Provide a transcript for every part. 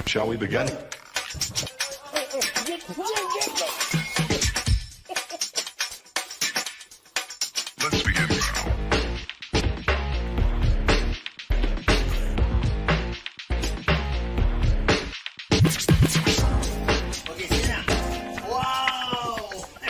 Shall we begin? Let's begin now. Okay, sini na. Wow!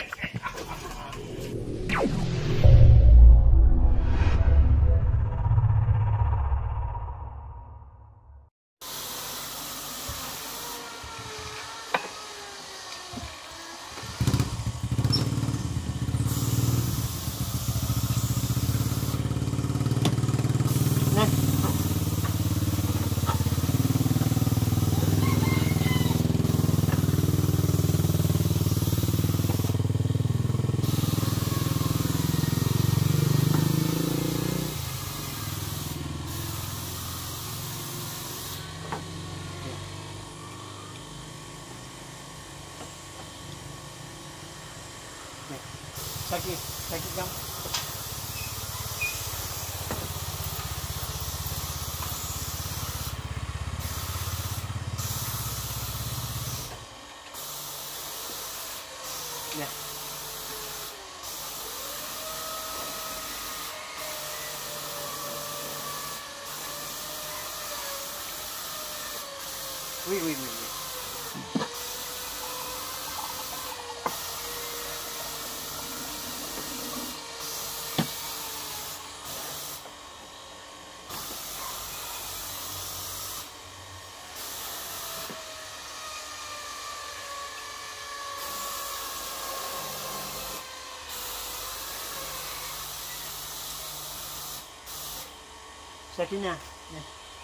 Shaki, come. Yeah. Wait. Shaki na. Yeah.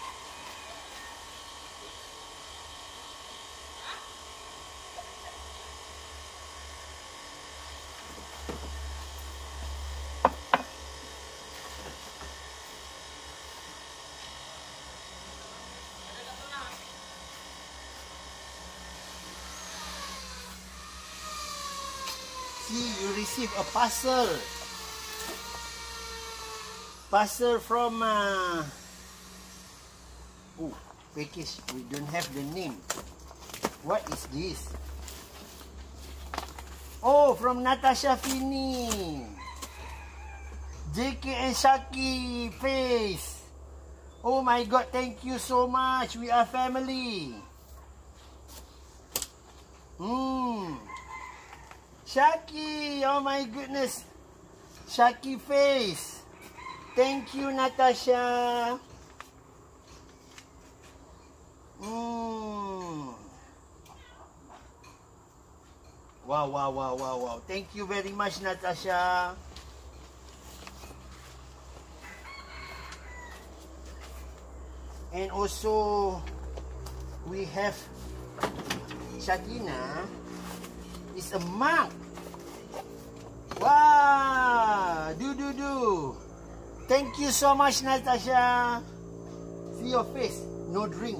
See, you receive a parcel. Parcel from package. We don't have the name. What is this? Oh, from Natasha Feeney. JK and Shaki face. Oh my God, thank you so much. We are family. Shaki, oh my goodness. Shaki face. Thank you, Natasha. Wow. Thank you very much, Natasha. And also, we have Shakina. Is a mug. Wow. Do. Thank you so much, Natasha. See your face. No drink.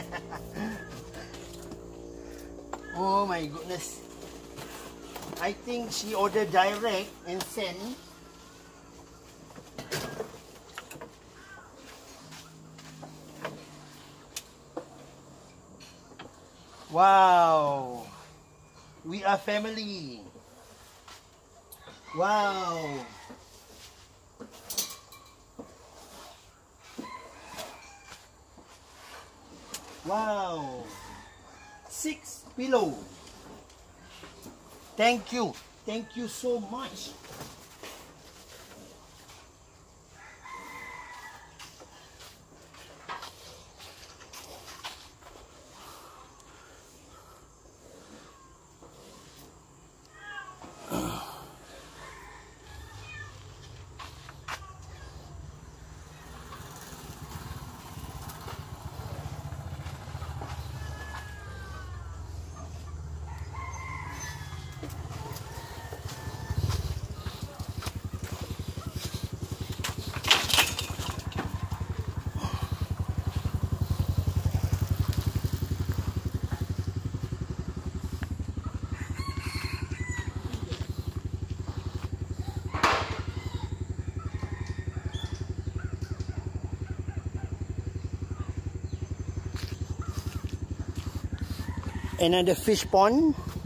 Oh my goodness. I think she ordered direct and sent. Wow. We are family. Wow. Wow. 6 pillow. Thank you. Thank you so much. Another fish pond.